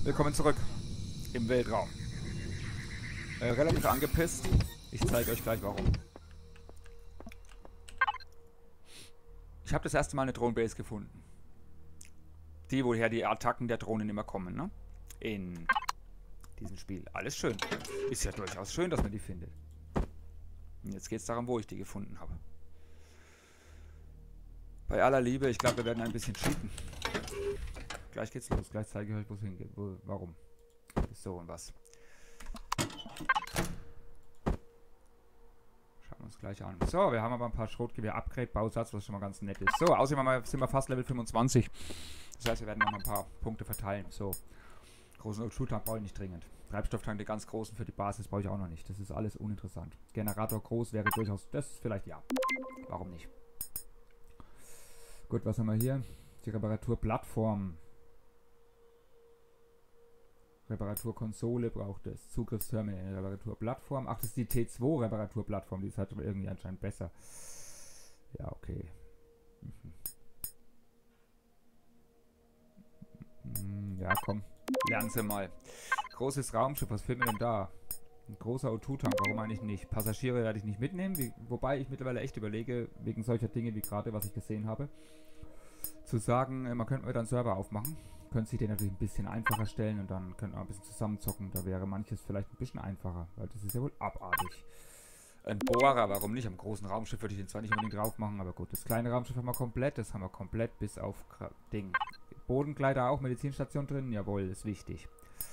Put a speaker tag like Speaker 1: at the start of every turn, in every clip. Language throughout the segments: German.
Speaker 1: Willkommen zurück im Weltraum. Relativ angepisst. Ich zeige euch gleich warum. Ich habe das erste Mal eine Drohnenbase gefunden. Die, woher die Attacken der Drohnen immer kommen, ne? In diesem Spiel. Alles schön. Ist ja durchaus schön, dass man die findet. Und jetzt geht es darum, wo ich die gefunden habe. Bei aller Liebe, ich glaube, wir werden ein bisschen cheaten. Gleich geht's los. Gleich zeige ich euch, wo es hingeht. Warum. So und was. Schauen wir uns gleich an. So, wir haben aber ein paar Schrotgewehr-Upgrade-Bausatz, was schon mal ganz nett ist. So, außerdem sind wir fast Level 25. Das heißt, wir werden noch mal ein paar Punkte verteilen. So. Großen Schultank brauche ich nicht dringend. Treibstofftank, die ganz großen für die Basis, brauche ich auch noch nicht. Das ist alles uninteressant. Generator groß wäre durchaus, das vielleicht ja. Warum nicht? Gut, was haben wir hier? Die Reparaturplattform. Reparaturkonsole braucht es. Zugriffsterminal, Reparaturplattform. Ach, das ist die T2 Reparaturplattform. Die ist halt irgendwie anscheinend besser. Ja, okay. Ja, komm. Lernen Sie mal. Großes Raumschiff, was fehlt mir denn da? Ein großer O2-Tank, warum eigentlich nicht? Passagiere werde ich nicht mitnehmen, wobei ich mittlerweile echt überlege, wegen solcher Dinge wie gerade, was ich gesehen habe, zu sagen, man könnte mir dann einen Server aufmachen. Könnte sich den natürlich ein bisschen einfacher stellen und dann könnte man ein bisschen zusammenzocken. Da wäre manches vielleicht ein bisschen einfacher, weil das ist ja wohl abartig. Ein Bohrer, warum nicht? Am großen Raumschiff würde ich den zwar nicht unbedingt drauf machen, aber gut. Das kleine Raumschiff haben wir komplett. Das haben wir komplett bis auf Ding. Bodenkleider auch, Medizinstation drin. Jawohl, ist wichtig.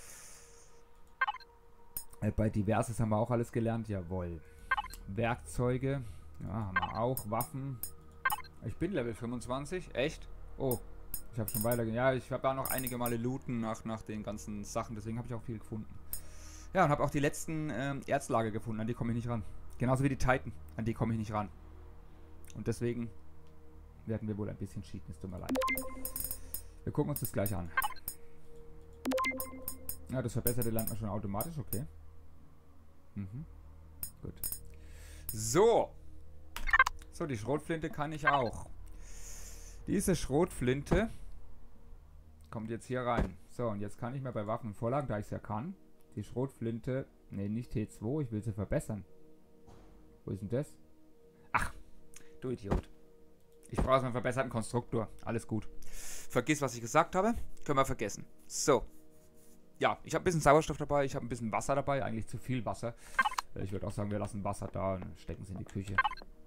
Speaker 1: Bei Diverses haben wir auch alles gelernt. Jawohl. Werkzeuge. Ja, haben wir auch. Waffen. Ich bin Level 25. Echt? Oh. Ich habe schon weiter. Ja, ich habe da noch einige Male looten nach den ganzen Sachen. Deswegen habe ich auch viel gefunden. Ja, und habe auch die letzten Erzlager gefunden. An die komme ich nicht ran. Genauso wie die Titan. An die komme ich nicht ran. Und deswegen werden wir wohl ein bisschen cheaten. Es tut mir leid. Wir gucken uns das gleich an. Ja, das Verbesserte lernt man schon automatisch. Okay. Gut. So. So, die Schrotflinte kann ich auch. Diese Schrotflinte kommt jetzt hier rein. So, und jetzt kann ich mir bei Waffen und Vorlagen, da ich es ja kann, die Schrotflinte, ne, nicht T2, ich will sie verbessern. Wo ist denn das? Ach, du Idiot. Ich brauche einen verbesserten Konstruktor. Alles gut. Vergiss, was ich gesagt habe. Können wir vergessen. So. Ja, ich habe ein bisschen Sauerstoff dabei, ich habe ein bisschen Wasser dabei, eigentlich zu viel Wasser. Ich würde auch sagen, wir lassen Wasser da und stecken es in die Küche.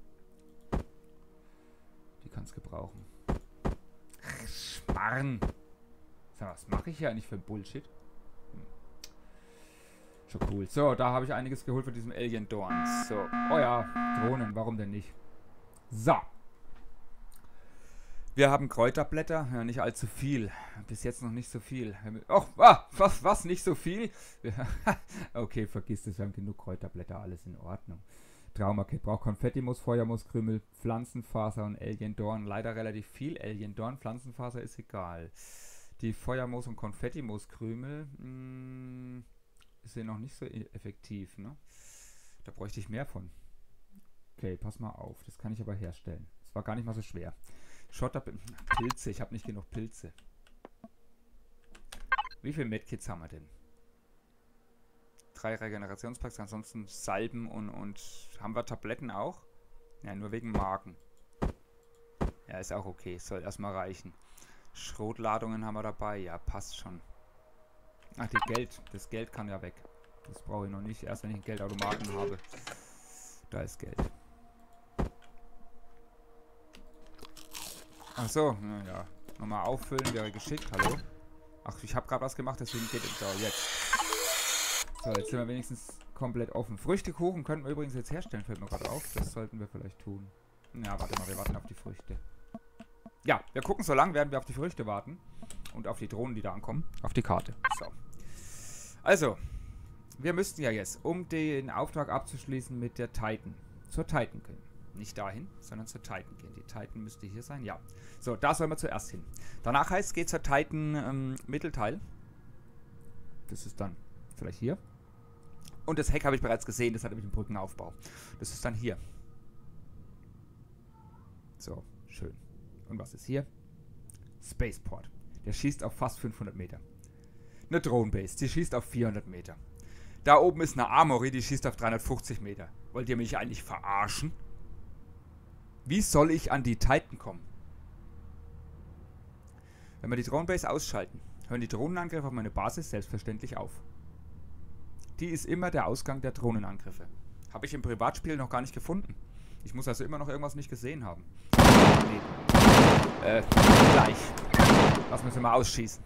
Speaker 1: Die kann es gebrauchen. Schmarrn. Sag, was mache ich hier eigentlich für Bullshit? Schon cool. So, da habe ich einiges geholt von diesem Alien Dorn. So. Oh ja, Drohnen, warum denn nicht? So. Wir haben Kräuterblätter, ja, nicht allzu viel. Bis jetzt noch nicht so viel. Oh, was? Nicht so viel? Okay, vergiss das, wir haben genug Kräuterblätter, alles in Ordnung. Traumaket braucht Konfettimus, Feuermuskrümel, Pflanzenfaser und Alien Dorn. Leider relativ viel Alien Dorn, Pflanzenfaser ist egal. Die Feuermus- und Konfettimuskrümel sind noch nicht so effektiv, ne? Da bräuchte ich mehr von. Okay, pass mal auf, das kann ich aber herstellen. Das war gar nicht mal so schwer. Schotter, Pilze, ich habe nicht genug Pilze. Wie viele Medkits haben wir denn? 3 Regenerationspacks, ansonsten Salben und haben wir Tabletten auch? Ja, nur wegen Marken. Ja, ist auch okay, soll erstmal reichen. Schrotladungen haben wir dabei, ja, passt schon. Ach, das Geld kann ja weg. Das brauche ich noch nicht, erst wenn ich einen Geldautomaten habe. Da ist Geld. Ach so, ja. Nochmal auffüllen wäre geschickt. Hallo? Ach, ich habe gerade was gemacht, deswegen geht es. So, jetzt. So, jetzt sind wir wenigstens komplett offen. Früchtekuchen könnten wir übrigens jetzt herstellen, fällt mir gerade auf. Das sollten wir vielleicht tun. Ja, warte mal, wir warten auf die Früchte. Ja, wir gucken so lange, werden wir auf die Früchte warten. Und auf die Drohnen, die da ankommen. Auf die Karte. So. Also, wir müssten ja jetzt, um den Auftrag abzuschließen mit der Titan, zur Titan gehen. Nicht dahin, sondern zur Titan gehen. Die Titan müsste hier sein, ja. So, da sollen wir zuerst hin. Danach heißt es, geht zur Titan Mittelteil. Das ist dann vielleicht hier. Und das Heck habe ich bereits gesehen, das hat nämlich einen Brückenaufbau. Das ist dann hier. So, schön. Und was ist hier? Spaceport. Der schießt auf fast 500 Meter. eine Drohnenbase, die schießt auf 400 Meter. Da oben ist eine Armory, die schießt auf 350 Meter. Wollt ihr mich eigentlich verarschen? Wie soll ich an die Titan kommen? Wenn wir die Drohnenbase ausschalten, hören die Drohnenangriffe auf meine Basis selbstverständlich auf. Die ist immer der Ausgang der Drohnenangriffe. Habe ich im Privatspiel noch gar nicht gefunden. Ich muss also immer noch irgendwas nicht gesehen haben. Nee. Gleich. Lass uns mal ausschießen.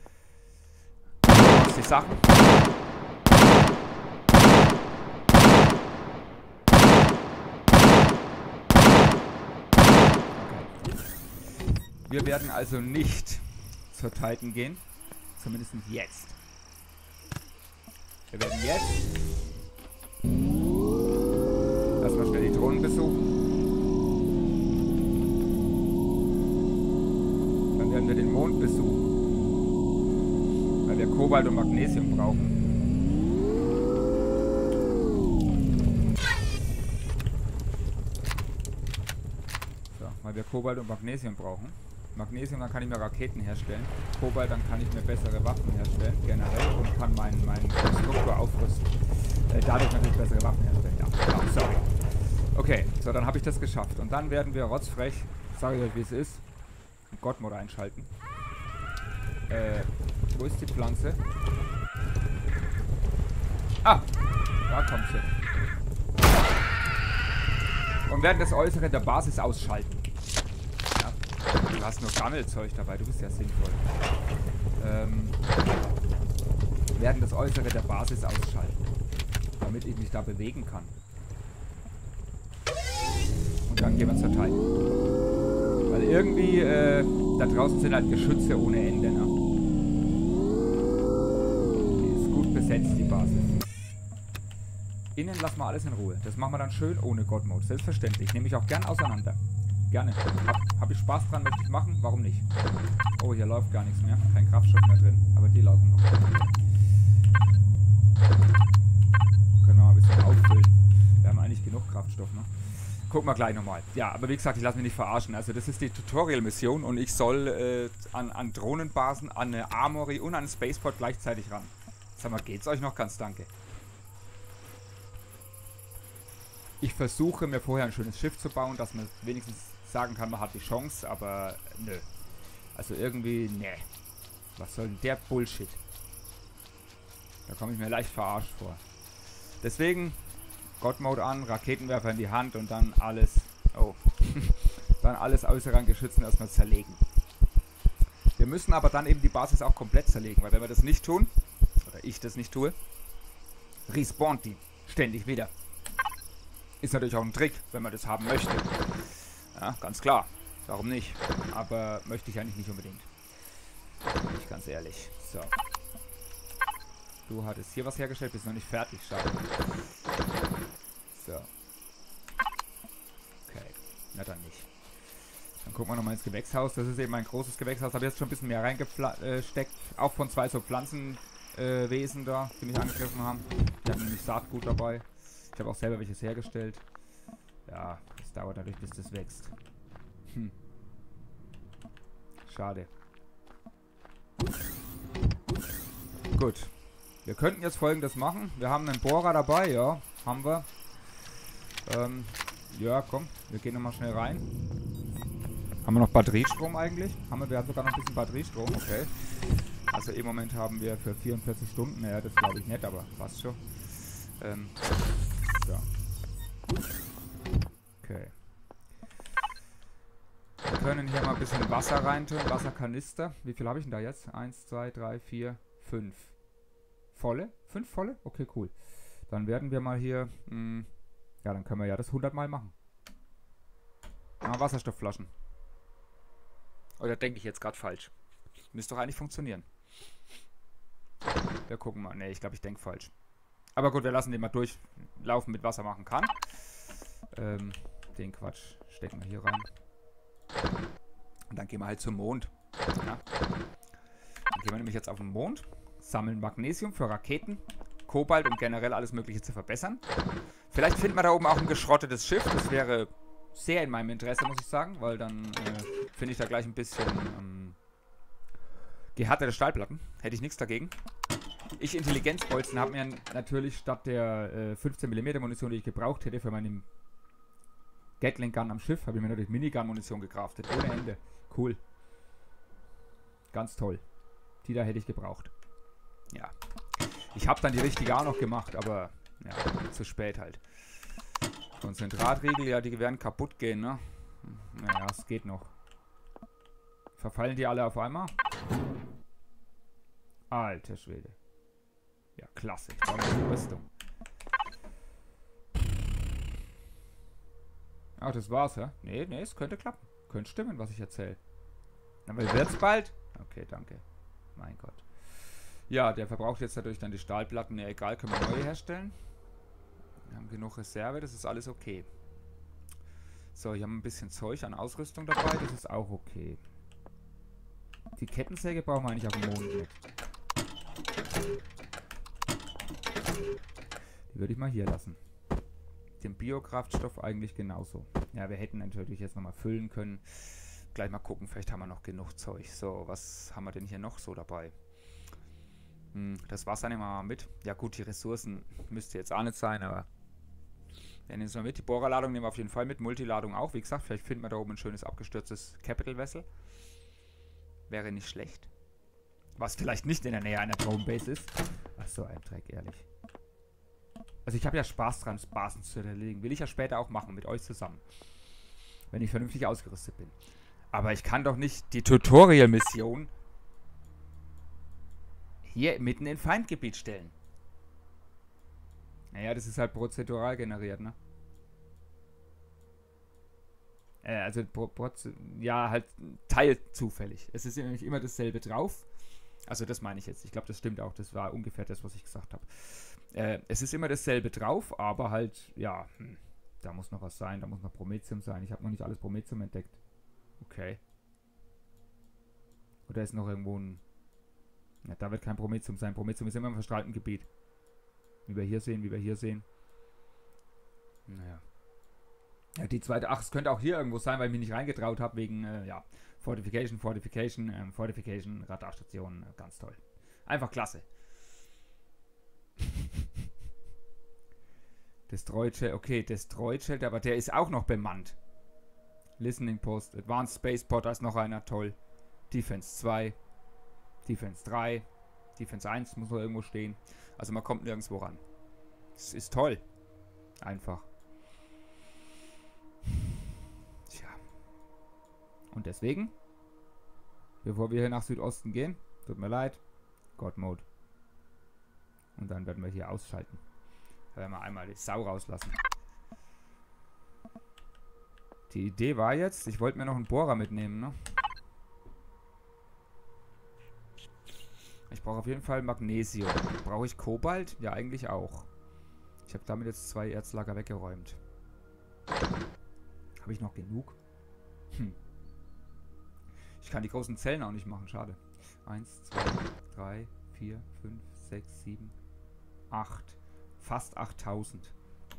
Speaker 1: Was die Sachen? Okay. Wir werden also nicht zur Titan gehen. Zumindest jetzt. Wir werden jetzt erstmal schnell die Drohnen besuchen. Dann werden wir den Mond besuchen. Weil wir Kobalt und Magnesium brauchen. So, weil wir Kobalt und Magnesium brauchen. Magnesium, dann kann ich mir Raketen herstellen. Kobalt, dann kann ich mir bessere Waffen herstellen, generell, und kann meinen Konstruktor aufrüsten. Dadurch natürlich bessere Waffen herstellen. Ja, sorry. Okay, so, dann habe ich das geschafft. Und dann werden wir rotzfrech, sage ich euch, wie es ist, God-Mode einschalten. Wo ist die Pflanze? Ah, da kommt sie. Und werden das Äußere der Basis ausschalten. Du hast nur Gammelzeug dabei, du bist ja sinnvoll. Werden das Äußere der Basis ausschalten, damit ich mich da bewegen kann. Und dann gehen wir zur Titan. Weil irgendwie, da draußen sind halt Geschütze ohne Ende, ne? Die ist gut besetzt, die Basis. Innen lassen wir alles in Ruhe. Das machen wir dann schön ohne God-Mode. Selbstverständlich. Nehme ich auch gern auseinander. Gerne. Hab ich Spaß dran, möchte ich machen? Warum nicht? Oh, hier läuft gar nichts mehr. Kein Kraftstoff mehr drin. Aber die laufen noch. Können wir mal ein bisschen auffüllen. Wir haben eigentlich genug Kraftstoff, ne? Gucken wir gleich nochmal. Ja, aber wie gesagt, ich lasse mich nicht verarschen. Also das ist die Tutorial-Mission und ich soll an Drohnenbasen, an eine Armory und an einen Spaceport gleichzeitig ran. Sag mal, geht's euch noch ganz danke? Ich versuche mir vorher ein schönes Schiff zu bauen, dass man wenigstens sagen kann, man hat die Chance, aber nö. Also irgendwie, ne. Was soll denn der Bullshit? Da komme ich mir leicht verarscht vor. Deswegen, God-Mode an, Raketenwerfer in die Hand und dann alles, oh, dann alles Äußere an Geschützen erstmal zerlegen. Wir müssen aber dann eben die Basis auch komplett zerlegen, weil wenn wir das nicht tun, oder ich das nicht tue, respawnt die ständig wieder. Ist natürlich auch ein Trick, wenn man das haben möchte. Ja, ganz klar. Warum nicht? Aber möchte ich eigentlich nicht unbedingt. Bin ich ganz ehrlich. So. Du hattest hier was hergestellt, bist noch nicht fertig. Schade. So. Okay. Na dann nicht. Dann gucken wir nochmal ins Gewächshaus. Das ist eben ein großes Gewächshaus. Habe jetzt schon ein bisschen mehr reingesteckt. Auch von zwei so Pflanzenwesen da, die mich angegriffen haben. Die hatten nämlich Saatgut dabei. Ich habe auch selber welches hergestellt. Ja, das dauert natürlich, bis das wächst. Schade. Gut. Wir könnten jetzt Folgendes machen. Wir haben einen Bohrer dabei, ja. Haben wir. Ja, komm. Wir gehen nochmal schnell rein. Haben wir noch Batteriestrom eigentlich? Wir haben sogar noch ein bisschen Batteriestrom, okay. Also im Moment haben wir für 44 Stunden, ja, das glaube ich nicht, aber passt schon. So. Okay. Wir können hier mal ein bisschen Wasser reintun. Wasserkanister. Wie viel habe ich denn da jetzt? 1, 2, 3, 4, 5. Volle? 5 volle? Okay, cool. Dann werden wir mal hier... ja, dann können wir ja das 100 Mal machen. Wasserstoffflaschen. Oder denke ich jetzt gerade falsch? Müsste doch eigentlich funktionieren. Wir gucken mal. Ne, ich glaube, ich denke falsch. Aber gut, wir lassen den mal durchlaufen, mit Wasser machen kann. Den Quatsch stecken wir hier rein. Und dann gehen wir halt zum Mond. Ja. Dann gehen wir nämlich jetzt auf den Mond, sammeln Magnesium für Raketen, Kobalt, um generell alles Mögliche zu verbessern. Vielleicht finden wir da oben auch ein geschrottetes Schiff. Das wäre sehr in meinem Interesse, muss ich sagen, weil dann finde ich da gleich ein bisschen gehärtete Stahlplatten. Hätte ich nichts dagegen. Ich Intelligenzbolzen habe mir natürlich statt der 15 mm Munition, die ich gebraucht hätte für meinen Gatling Gun am Schiff, habe ich mir natürlich Minigun Munition gecraftet. Ohne Ende. Cool. Ganz toll. Die da hätte ich gebraucht. Ja. Ich habe dann die richtige auch noch gemacht, aber ja, zu spät halt. Konzentratriegel, ja, die werden kaputt gehen, ne? Naja, es geht noch. Verfallen die alle auf einmal? Alter Schwede. Ja, klasse. Ich brauche eine Rüstung. Ach, das war's, ja? Nee, es könnte klappen. Könnte stimmen, was ich erzähle. Aber wird's bald? Okay, danke. Mein Gott. Ja, der verbraucht jetzt natürlich dann die Stahlplatten. Ja, egal, können wir neue herstellen. Wir haben genug Reserve, das ist alles okay. So, hier haben wir ein bisschen Zeug an Ausrüstung dabei, das ist auch okay. Die Kettensäge brauchen wir eigentlich auf dem Mond nicht. Die würde ich mal hier lassen. Den Biokraftstoff eigentlich genauso. Ja, wir hätten natürlich jetzt nochmal füllen können. Gleich mal gucken, vielleicht haben wir noch genug Zeug. So, was haben wir denn hier noch so dabei? Das Wasser nehmen wir mal mit. Ja gut, die Ressourcen müsste jetzt auch nicht sein, aber wir nehmen es mal mit. Die Bohrerladung nehmen wir auf jeden Fall mit. Multiladung auch. Wie gesagt, vielleicht finden wir da oben ein schönes abgestürztes Capital Vessel. Wäre nicht schlecht. Was vielleicht nicht in der Nähe einer Drone Base ist. Ach so, ein Dreck, ehrlich. Also ich habe ja Spaß dran, Basen zu erlegen. Will ich ja später auch machen, mit euch zusammen. Wenn ich vernünftig ausgerüstet bin. Aber ich kann doch nicht die Tutorial-Mission hier mitten in Feindgebiet stellen. Naja, das ist halt prozedural generiert, ne? Also, ja, halt teilzufällig. Es ist nämlich immer dasselbe drauf. Also, das meine ich jetzt. Ich glaube, das stimmt auch. Das war ungefähr das, was ich gesagt habe. Es ist immer dasselbe drauf, aber halt, ja, da muss noch was sein. Da muss noch Prometheum sein. Ich habe noch nicht alles Prometheum entdeckt. Okay. Oder ist noch irgendwo ein... Ja, da wird kein Prometheum sein. Prometheum ist immer im verstrahlten Gebiet. Wie wir hier sehen, Naja. Ja, die zweite... Ach, es könnte auch hier irgendwo sein, weil ich mich nicht reingetraut habe, wegen, ja, Fortification, Radarstation, ganz toll. Einfach klasse. Destroy-Shell, okay, Destroy-Shell, aber der ist auch noch bemannt. Listening Post, Advanced Spaceport, da ist noch einer, toll. Defense 2, Defense 3, Defense 1 muss noch irgendwo stehen. Also man kommt nirgendwo ran. Es ist toll. Einfach. Tja. Und deswegen, bevor wir hier nach Südosten gehen, tut mir leid, God Mode. Und dann werden wir hier ausschalten. Da werden wir einmal die Sau rauslassen. Die Idee war jetzt, ich wollte mir noch einen Bohrer mitnehmen, ne? Ich brauche auf jeden Fall Magnesium. Brauche ich Kobalt? Ja, eigentlich auch. Ich habe damit jetzt 2 Erzlager weggeräumt. Habe ich noch genug? Ich kann die großen Zellen auch nicht machen, schade. 1, 2, 3, 4, 5, 6, 7, 8. Fast 8000.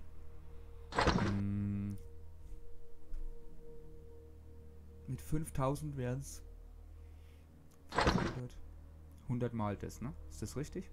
Speaker 1: Mit 5000 wären es 100 mal das, ne? Ist das richtig?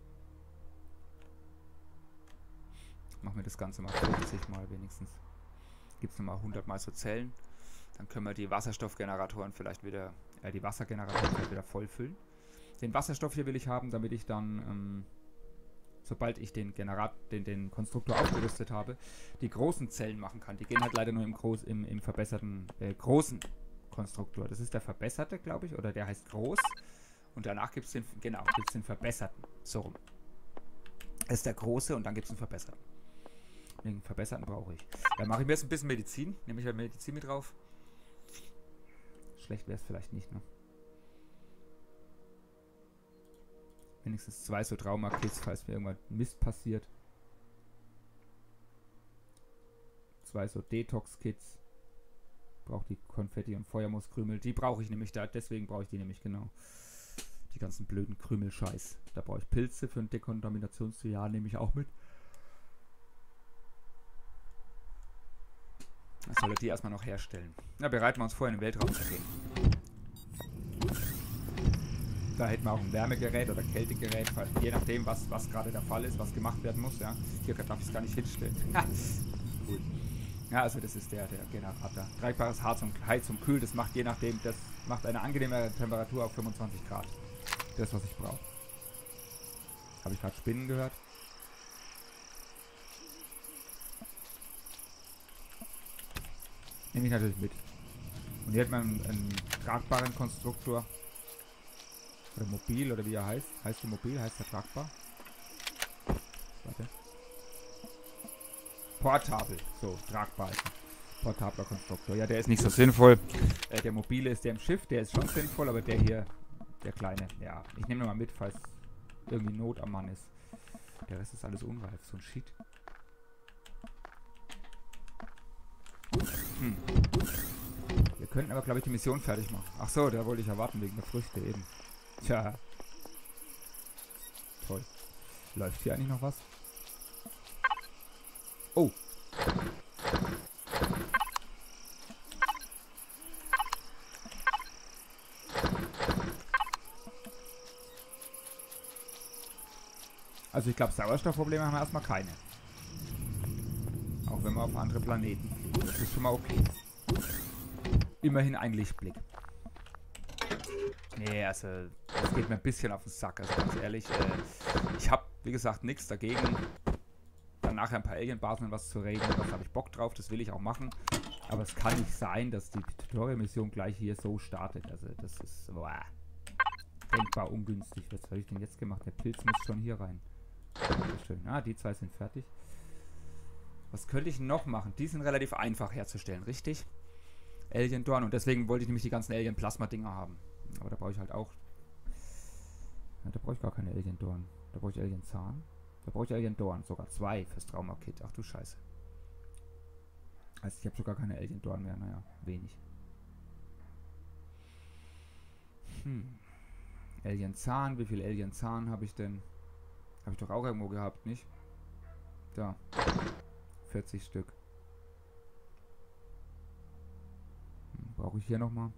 Speaker 1: Machen wir das Ganze mal 50 mal wenigstens. Gibt es nochmal 100 mal so Zellen. Dann können wir die Wasserstoffgeneratoren vielleicht wieder, die Wassergeneratoren vielleicht wieder voll füllen. Den Wasserstoff hier will ich haben, damit ich dann, sobald ich den Konstruktor aufgerüstet habe, die großen Zellen machen kann. Die gehen halt leider nur im verbesserten, großen Konstruktor. Das ist der verbesserte, glaube ich, oder der heißt groß. Und danach gibt es den, genau, gibt's den verbesserten. So rum. Das ist der große und dann gibt es einen verbesserten. Den verbesserten brauche ich. Da mache ich mir jetzt ein bisschen Medizin. Nehme ich halt Medizin mit drauf. Schlecht wäre es vielleicht nicht, ne? Wenigstens 2 so Trauma-Kits, falls mir irgendwann Mist passiert. 2 so Detox-Kits. Brauche die Konfetti- und Feuermooskrümel. Die brauche ich nämlich da. Deswegen brauche ich die nämlich genau. Die ganzen blöden Krümel-Scheiß. Da brauche ich Pilze für ein Dekontaminationsjahr. Nehme ich auch mit. Das soll er die erstmal noch herstellen. Na, bereiten wir uns vor, in den Weltraum zu gehen. Da hätten wir auch ein Wärmegerät oder Kältegerät, je nachdem, was gerade der Fall ist, was gemacht werden muss. Ja. Hier darf ich es gar nicht hinstellen. Cool. Ja, also das ist der Generator. Tragbares Heizung, Kühl, das macht je nachdem, das macht eine angenehme Temperatur auf 25 Grad. Das, was ich brauche. Habe ich gerade Spinnen gehört? Nehme ich natürlich mit. Und hier hat man einen tragbaren Konstruktor. Oder Mobil, oder wie er heißt. Heißt der Mobil? Heißt der tragbar? Warte. Portabel. So, tragbar ist ein portabler Konstruktor. Ja, der ist nicht so sinnvoll. Der mobile ist der im Schiff. Der ist schon sinnvoll, aber der hier, der kleine, ja. Ich nehme mal mit, falls irgendwie Not am Mann ist. Der Rest ist alles unreif. So ein Shit. Wir könnten aber, glaube ich, die Mission fertig machen. Ach so, da wollte ich erwarten wegen der Früchte eben. Tja. Toll. Läuft hier eigentlich noch was? Oh. Also ich glaube, Sauerstoffprobleme haben wir erstmal keine. Auch wenn wir auf andere Planeten fliegen. Das ist schon mal okay. Immerhin ein Lichtblick. Nee, also das geht mir ein bisschen auf den Sack, also ganz ehrlich. Ich habe, wie gesagt, nichts dagegen, dann nachher ein paar Alien-Basen und was zu reden. Das habe ich Bock drauf, das will ich auch machen. Aber es kann nicht sein, dass die Tutorial-Mission gleich hier so startet. Also das ist denkbar ungünstig. Was habe ich denn jetzt gemacht? Der Pilz muss schon hier rein. Schön. Ah, die zwei sind fertig. Was könnte ich noch machen? Die sind relativ einfach herzustellen, richtig? Alien Dorn. Und deswegen wollte ich nämlich die ganzen Alien Plasma Dinger haben. Aber da brauche ich halt auch. Ja, da brauche ich gar keine Alien Dorn. Da brauche ich Alien Zahn. Da brauche ich Alien Dorn. Sogar 2 fürs Trauma-Kit. Ach du Scheiße. Also ich habe sogar keine Alien Dorn mehr. Naja, wenig. Alien Zahn. Wie viel Alien Zahn habe ich denn? Habe ich doch auch irgendwo gehabt, nicht? Da. 40 Stück. Brauche ich hier nochmal?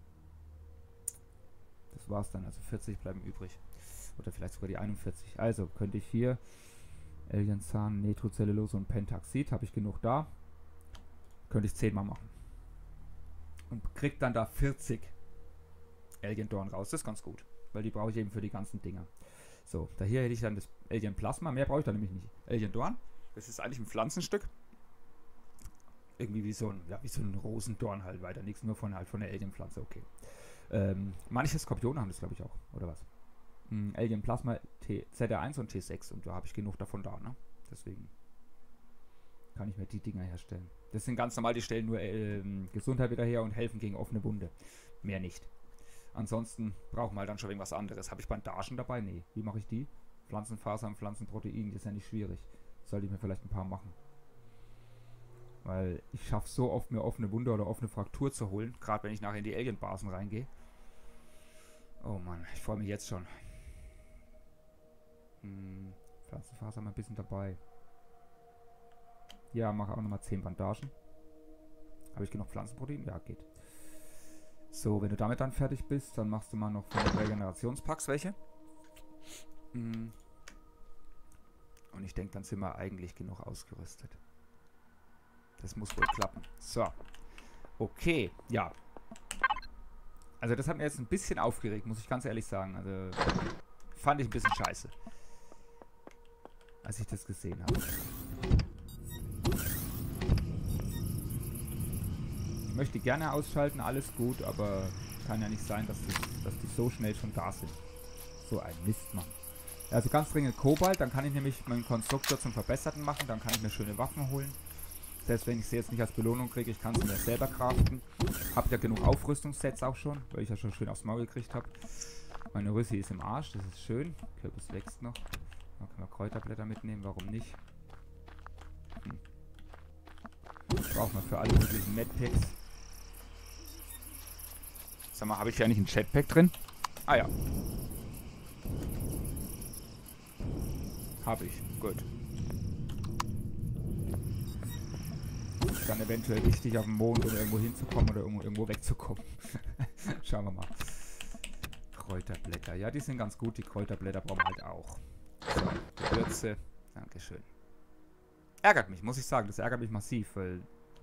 Speaker 1: Das war's dann. Also 40 bleiben übrig. Oder vielleicht sogar die 41. Also könnte ich hier Alienzahn, Nitrocellulose und Pentaxid. Habe ich genug da. Könnte ich 10 mal machen. Und krieg dann da 40 Alien Dorn raus. Das ist ganz gut. Weil die brauche ich eben für die ganzen Dinger. So, da hier hätte ich dann das Alien Plasma. Mehr brauche ich dann nämlich nicht. Alien Dorn. Das ist eigentlich ein Pflanzenstück. Irgendwie wie so ein Rosendorn halt weiter. Nichts nur von der Alien-Pflanze, okay. Manche Skorpione haben das, glaube ich, auch. Oder was? Alien Plasma ZR1 und T6. Und da habe ich genug davon da, ne? Deswegen kann ich mir die Dinger herstellen. Das sind ganz normal, die stellen nur Gesundheit wieder her und helfen gegen offene Wunde. Mehr nicht. Ansonsten brauchen wir halt dann schon irgendwas anderes. Habe ich Bandagen dabei? Nee. Wie mache ich die? Pflanzenfasern, Pflanzenprotein, das ist ja nicht schwierig. Sollte ich mir vielleicht ein paar machen. Weil ich schaffe so oft, mir offene Wunde oder offene Fraktur zu holen. Gerade wenn ich nachher in die Alien-Basen reingehe. Oh Mann, ich freue mich jetzt schon. Pflanzenfaser mal ein bisschen dabei. Ja, mache auch nochmal 10 Bandagen. Habe ich genug Pflanzenprotein? Ja, geht. So, wenn du damit dann fertig bist, dann machst du mal noch von den Regenerationspacks welche. Und ich denke, dann sind wir eigentlich genug ausgerüstet. Das muss wohl klappen. So. Okay, ja. Also das hat mir jetzt ein bisschen aufgeregt, muss ich ganz ehrlich sagen. Also fand ich ein bisschen scheiße. Als ich das gesehen habe. Ich möchte gerne ausschalten, alles gut, aber kann ja nicht sein, dass die so schnell schon da sind. So ein Mist, Mann. Also ganz dringend Kobalt, dann kann ich nämlich meinen Konstruktor zum Verbesserten machen, dann kann ich mir schöne Waffen holen. Selbst wenn ich sie jetzt nicht als Belohnung kriege, ich kann sie mir selber craften. Hab ja genug Aufrüstungssets auch schon, weil ich ja schon schön aufs Maul gekriegt habe. Meine Rüssi ist im Arsch, das ist schön. Kürbis wächst noch. Da können wir Kräuterblätter mitnehmen, warum nicht? Brauchen wir für alle möglichen Medpacks. Sag mal, habe ich hier eigentlich ein Jetpack drin? Ah ja. Habe ich, gut. Ist dann eventuell wichtig auf dem Mond, um irgendwo hinzukommen oder irgendwo wegzukommen. Schauen wir mal. Kräuterblätter. Ja, die sind ganz gut. Die Kräuterblätter brauchen wir halt auch. So, Gewürze. Dankeschön. Ärgert mich, muss ich sagen. Das ärgert mich massiv, weil...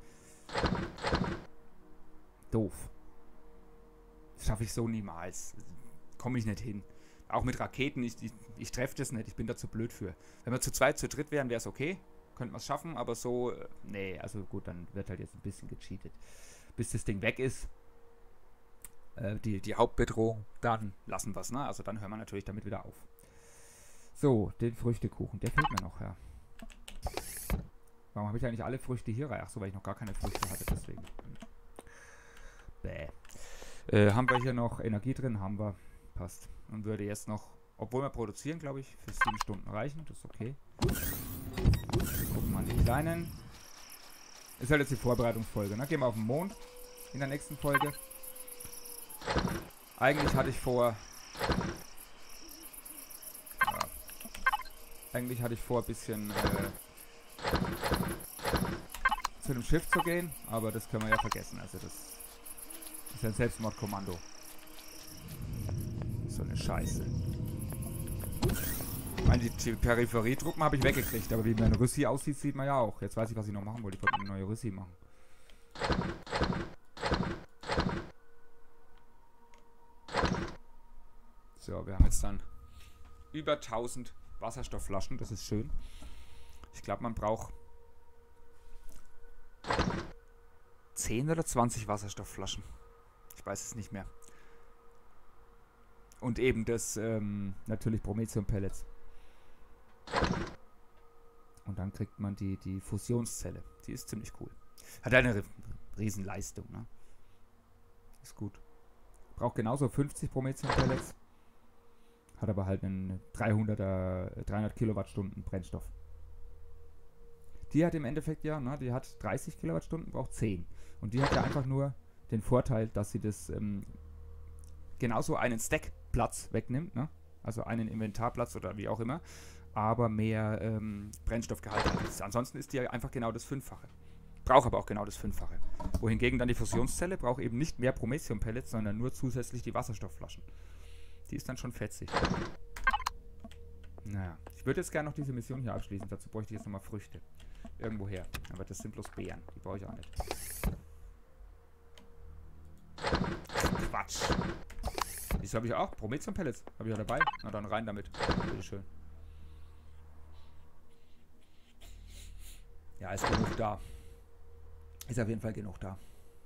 Speaker 1: Doof. Das schaffe ich so niemals. Komme ich nicht hin. Auch mit Raketen, ich treffe das nicht. Ich bin da zu blöd für. Wenn wir zu zweit, zu dritt wären, wäre es okay. Könnten wir es schaffen, aber so... nee, also gut, dann wird halt jetzt ein bisschen gecheatet. Bis das Ding weg ist. Die Hauptbedrohung, dann lassen wir es, ne? Also dann hören wir natürlich damit wieder auf. So, den Früchtekuchen, der fehlt mir noch, ja. Warum habe ich eigentlich alle Früchte hier rein? Ach so, weil ich noch gar keine Früchte hatte, deswegen. Bäh. Haben wir hier noch Energie drin? Haben wir. Passt. Und würde jetzt noch, obwohl wir produzieren, glaube ich, für 7 Stunden reichen. Das ist okay. Wir gucken mal an die kleinen. Ist halt jetzt die Vorbereitungsfolge, ne? Gehen wir auf den Mond in der nächsten Folge. Eigentlich hatte ich vor... Eigentlich hatte ich vor, ein bisschen zu dem Schiff zu gehen, aber das können wir ja vergessen. Also das ist ein Selbstmordkommando. So eine Scheiße. Ich meine, die Peripherietruppen habe ich weggekriegt, aber wie mein Rüssi aussieht, sieht man ja auch. Jetzt weiß ich, was ich noch machen wollte. Ich wollte eine neue Rüssi machen. So, wir haben jetzt dann über 1000 Wasserstoffflaschen, das ist schön. Ich glaube, man braucht 10 oder 20 Wasserstoffflaschen. Ich weiß es nicht mehr. Und eben das, natürlich Promethium-Pellets. Und dann kriegt man die Fusionszelle. Die ist ziemlich cool. Hat eine Riesenleistung, ne? Ist gut. Braucht genauso 50 Promethium-Pellets. Hat aber halt einen 300 Kilowattstunden Brennstoff. Die hat im Endeffekt ja, ne, die hat 30 Kilowattstunden, braucht 10. Und die hat ja einfach nur den Vorteil, dass sie das genauso einen Stackplatz wegnimmt, ne? Also einen Inventarplatz oder wie auch immer, aber mehr Brennstoffgehalt hat. Ansonsten ist die einfach genau das 5-fache. Braucht aber auch genau das 5-fache. Wohingegen dann die Fusionszelle braucht eben nicht mehr Promethium-Pellets, sondern nur zusätzlich die Wasserstoffflaschen. Die ist dann schon fetzig. Naja, ich würde jetzt gerne noch diese Mission hier abschließen. Dazu bräuchte ich jetzt nochmal Früchte. Irgendwoher. Aber das sind bloß Beeren. Die brauche ich auch nicht. Quatsch. Wieso habe ich auch? Promethium-Pellets. Habe ich auch dabei. Na dann rein damit. Bitteschön. Ja, ist genug da. Ist auf jeden Fall genug da.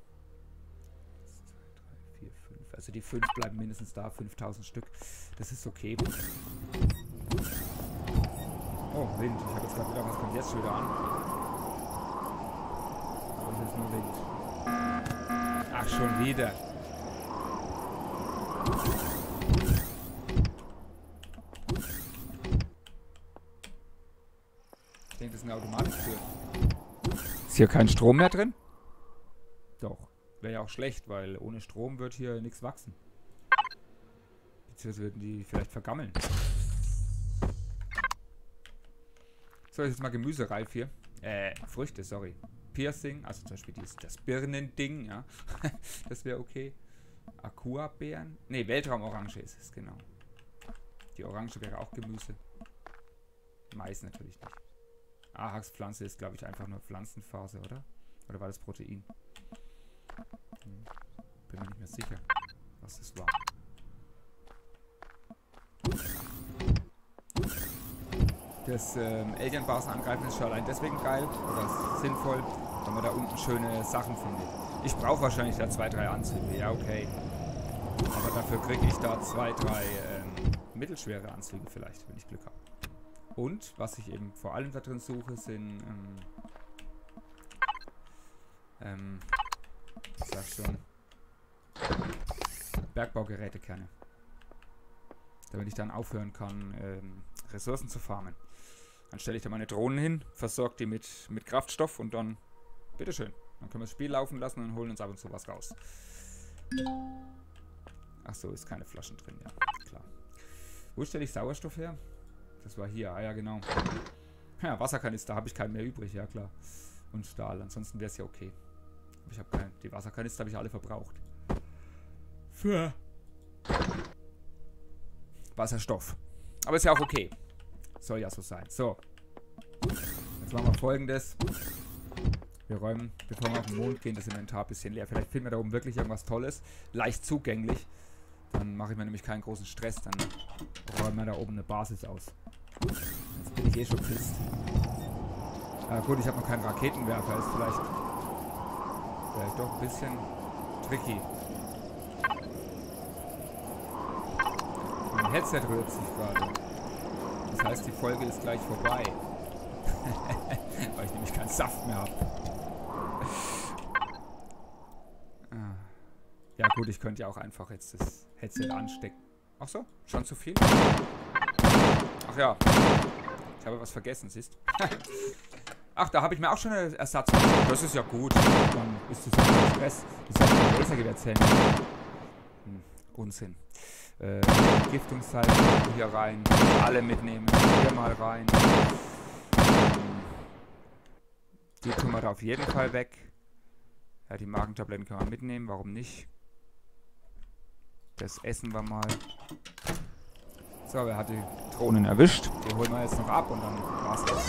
Speaker 1: 4, 5. Also die 5 bleiben mindestens da. 5000 Stück. Das ist okay. Oh, Wind. Ich habe jetzt gerade wieder, was kommt jetzt schon wieder an? Aber es ist nur Wind. Ach, schon wieder. Ich denke, das ist eine Automatentür. Ist hier kein Strom mehr drin? Doch. Wäre ja auch schlecht, weil ohne Strom wird hier nichts wachsen. Beziehungsweise würden die vielleicht vergammeln. So, jetzt mal gemüsereif hier. Früchte, sorry. Piercing, also zum Beispiel das Birnending, ja. Das wäre okay. Aquabeeren. Ne, Weltraumorange ist es, genau. Die Orange wäre auch Gemüse. Mais natürlich nicht. Ahaxpflanze ist, glaube ich, einfach nur Pflanzenphase, oder? Oder war das Protein? Bin mir nicht mehr sicher, was das war. Das Alien-Basen angreifen ist schon allein deswegen geil oder sinnvoll, wenn man da unten schöne Sachen findet. Ich brauche wahrscheinlich da 2, 3 Anzüge, ja okay. Aber dafür kriege ich da 2, 3 mittelschwere Anzüge vielleicht, wenn ich Glück habe. Und was ich eben vor allem da drin suche, sind ich sag schon, Bergbaugerätekerne. Damit ich dann aufhören kann, Ressourcen zu farmen. Dann stelle ich da meine Drohnen hin, versorge die mit Kraftstoff und dann, bitteschön, dann können wir das Spiel laufen lassen und holen uns ab und zu was raus. Ach so, ist keine Flaschen drin, ja, klar. Wo stelle ich Sauerstoff her? Das war hier, ah ja genau. Ja, Wasserkanister habe ich keinen mehr übrig, ja klar. Und Stahl, ansonsten wäre es ja okay. Aber ich habe die Wasserkanister habe ich alle verbraucht. Für Wasserstoff. Aber ist ja auch okay. Soll ja so sein. So. Jetzt machen wir Folgendes. Wir räumen, bevor wir auf den Mond gehen, das Inventar ein bisschen leer. Vielleicht finden wir da oben wirklich irgendwas Tolles. Leicht zugänglich. Dann mache ich mir nämlich keinen großen Stress. Dann räumen wir da oben eine Basis aus. Jetzt bin ich eh schon pisst. Gut, ich habe noch keinen Raketenwerfer. Ist vielleicht doch ein bisschen tricky. Mein Headset rührt sich gerade. Das heißt, die Folge ist gleich vorbei. Weil ich nämlich keinen Saft mehr habe. Ja gut, ich könnte ja auch einfach jetzt das Headset anstecken. Ach so, schon zu viel? Ach ja, ich habe was vergessen, siehst. Ach, da habe ich mir auch schon einen Ersatz gemacht. Das ist ja gut. Dann ist das ja kein Stress. Ich soll ein Lasergewehr zählen. Unsinn. Giftungssalz hier rein. Alle mitnehmen. Hier mal rein. Die tun wir da auf jeden Fall weg. Ja, die Magentabletten können wir mitnehmen. Warum nicht? Das essen wir mal. So, wer hat die Drohnen erwischt? Die holen wir jetzt noch ab und dann war's das.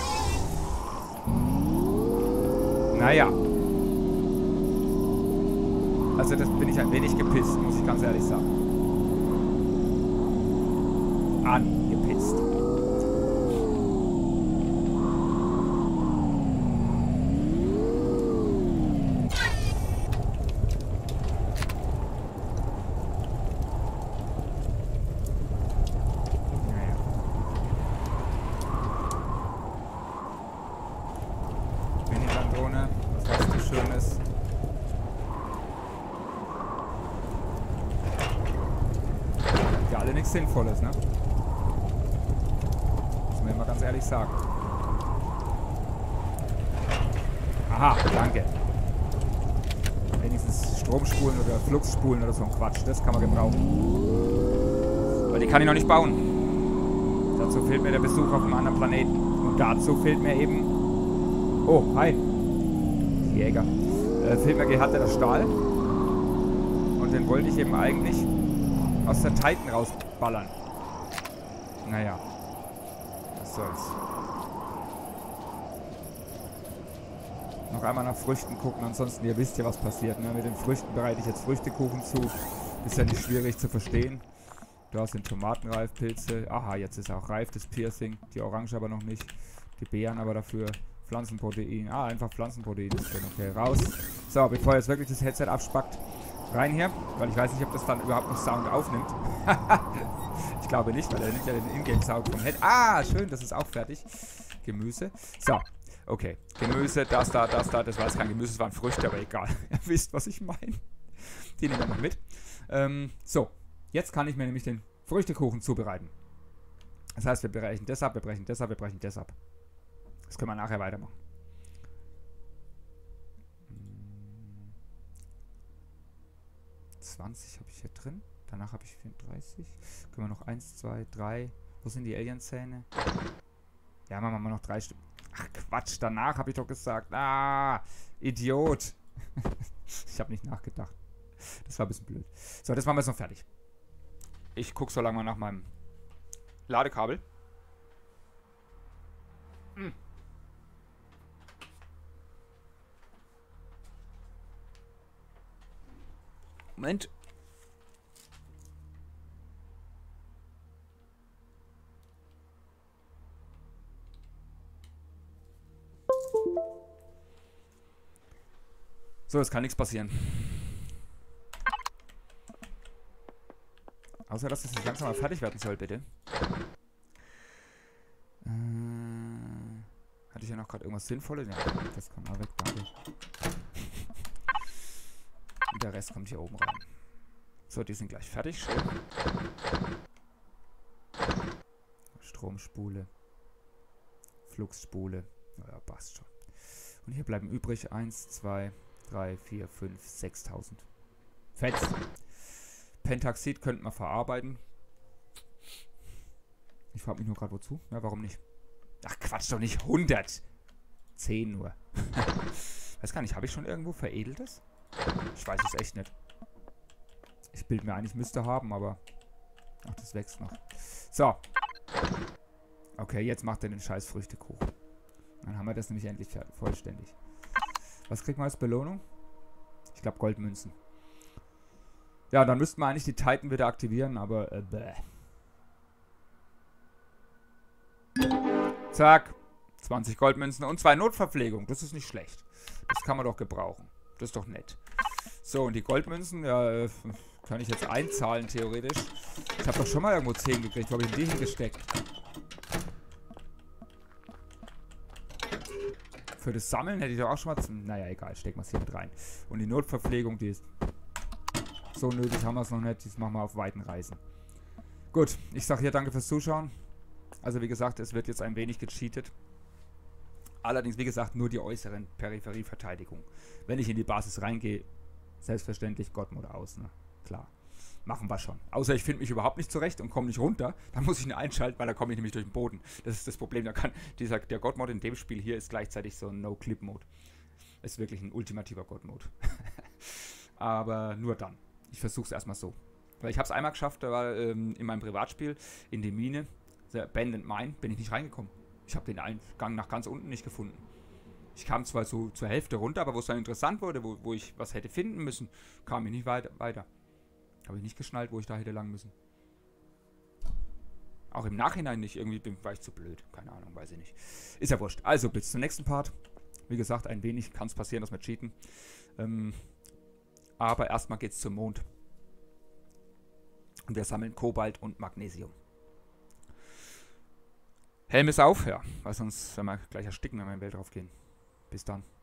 Speaker 1: Naja. Also das bin ich ein wenig gepisst, muss ich ganz ehrlich sagen. Angepisst. Minilandrone, was hast du Schönes? Ja, alle nichts Sinnvolles, ne? Muss man mal ganz ehrlich sagen. Aha, danke. Wenigstens Stromspulen oder Fluxspulen oder so ein Quatsch, das kann man gebrauchen. Aber die kann ich noch nicht bauen. Dazu fehlt mir der Besuch auf einem anderen Planeten. Und dazu fehlt mir eben... Oh, hi. Jäger. Fehlt mir gehärteter Stahl. Und den wollte ich eben eigentlich aus der Titan rausballern. Naja. Was soll's. Noch einmal nach Früchten gucken, ansonsten ihr wisst ja, was passiert. Ne? Mit den Früchten bereite ich jetzt Früchtekuchen zu. Ist ja nicht schwierig zu verstehen. Da sind Tomatenreifpilze. Aha, jetzt ist auch reif, das Piercing. Die Orange aber noch nicht. Die Beeren aber dafür. Pflanzenprotein. Ah, einfach Pflanzenprotein ist drin. Okay, raus. So, bevor jetzt wirklich das Headset abspackt, rein hier. Weil ich weiß nicht, ob das dann überhaupt noch Sound aufnimmt. Ich glaube nicht, weil er nimmt ja den Ingame-Sound vom Head. Ah, schön, das ist auch fertig. Gemüse. So, okay. Gemüse, das da. Das war jetzt kein Gemüse, das waren Früchte, aber egal. Ihr wisst, was ich meine. Die nehmen wir noch mit. So, jetzt kann ich mir nämlich den Früchtekuchen zubereiten. Das heißt, wir brechen das ab, wir brechen das ab, wir brechen das ab. Das können wir nachher weitermachen. Hm. 20 habe ich hier drin. Danach habe ich 34. Können wir noch 1, 2, 3. Wo sind die Alien-Zähne? Ja, machen wir noch 3 Stück. Ach Quatsch, danach habe ich doch gesagt. Ah, Idiot. Ich habe nicht nachgedacht. Das war ein bisschen blöd. So, das machen wir jetzt noch fertig. Ich gucke so lange mal nach meinem Ladekabel. Hm. Moment. So, es kann nichts passieren. Außer, dass das jetzt langsam mal fertig werden soll, bitte. Hatte ich ja noch gerade irgendwas Sinnvolles? Ja, das kann mal weg, danke. Und der Rest kommt hier oben rein. So, die sind gleich fertig. Schön. Stromspule. Fluxspule. Naja, passt schon. Und hier bleiben übrig 1, 2, 3, 4, 5, 6.000. Fetz. Pentaxid könnte man verarbeiten. Ich frage mich nur gerade wozu. Ja, warum nicht? Ach, Quatsch doch nicht. 100. 10 nur. Weiß gar nicht, habe ich schon irgendwo Veredeltes? Ich weiß es echt nicht. Ich bilde mir ein, ich müsste haben, aber... Ach, das wächst noch. So. Okay, jetzt macht er den scheiß Früchtekuchen. Dann haben wir das nämlich endlich vollständig. Was kriegt man als Belohnung? Ich glaube Goldmünzen. Ja, dann müssten wir eigentlich die Titan wieder aktivieren, aber bäh. Zack. 20 Goldmünzen und 2 Notverpflegungen. Das ist nicht schlecht. Das kann man doch gebrauchen. Das ist doch nett. So, und die Goldmünzen, ja, kann ich jetzt einzahlen, theoretisch. Ich habe doch schon mal irgendwo 10 gekriegt. Wo habe ich denn die hingesteckt? Für das Sammeln hätte ich doch auch schon mal... Naja, egal, stecken wir es hier mit rein. Und die Notverpflegung, die ist... So nötig haben wir es noch nicht. Das machen wir auf weiten Reisen. Gut, ich sage hier danke fürs Zuschauen. Also wie gesagt, es wird jetzt ein wenig gecheatet. Allerdings, wie gesagt, nur die äußeren Peripherieverteidigung. Wenn ich in die Basis reingehe, selbstverständlich Godmode aus, ne? Klar. Machen wir schon. Außer ich finde mich überhaupt nicht zurecht und komme nicht runter. Dann muss ich ihn einschalten, weil da komme ich nämlich durch den Boden. Das ist das Problem. Der God-Mode in dem Spiel hier ist gleichzeitig so ein No-Clip-Mode. Ist wirklich ein ultimativer God-Mode. Aber nur dann. Ich versuche es erstmal so. Weil ich habe es einmal geschafft, da war in meinem Privatspiel in die Mine, The Abandoned Mine, bin ich nicht reingekommen. Ich habe den Eingang nach ganz unten nicht gefunden. Ich kam zwar so zur Hälfte runter, aber wo es dann interessant wurde, wo ich was hätte finden müssen, kam ich nicht weiter. Habe ich nicht geschnallt, wo ich da hätte lang müssen. Auch im Nachhinein nicht. Irgendwie war ich zu blöd. Keine Ahnung, weiß ich nicht. Ist ja wurscht. Also, bis zum nächsten Part. Wie gesagt, ein wenig kann es passieren, dass wir cheaten. Aber erstmal geht's zum Mond. Und wir sammeln Kobalt und Magnesium. Helm ist auf, ja. Weil sonst werden wir gleich ersticken, wenn wir in den Weltraum gehen. Bis dann.